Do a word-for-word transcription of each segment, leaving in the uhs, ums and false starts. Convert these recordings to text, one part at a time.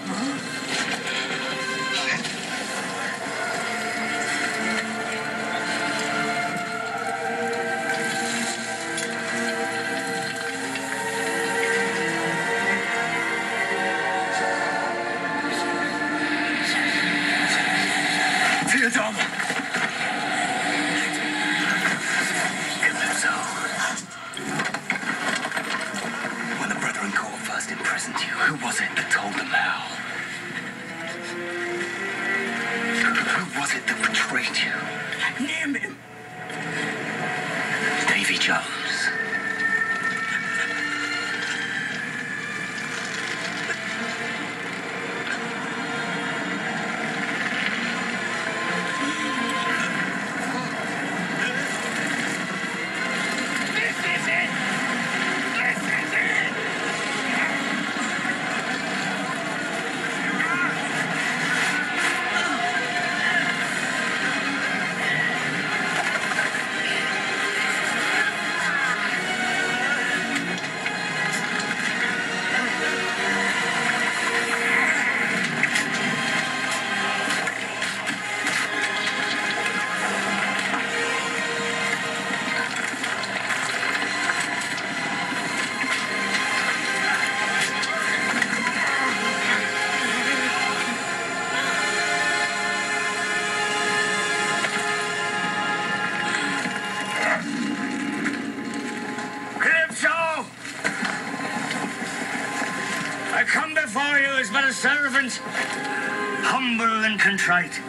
dalma. Calypso. When the Brethren Court first imprisoned you, who was it that told them how? Who was it that betrayed you? Name him. Davy Jones. I come before you as but a servant, humble and contrite.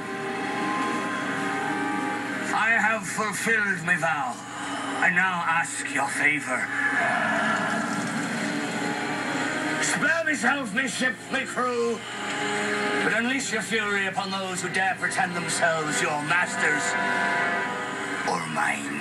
I have fulfilled my vow. I now ask your favour. Spare myself, my ship, my crew, but unleash your fury upon those who dare pretend themselves your masters or mine.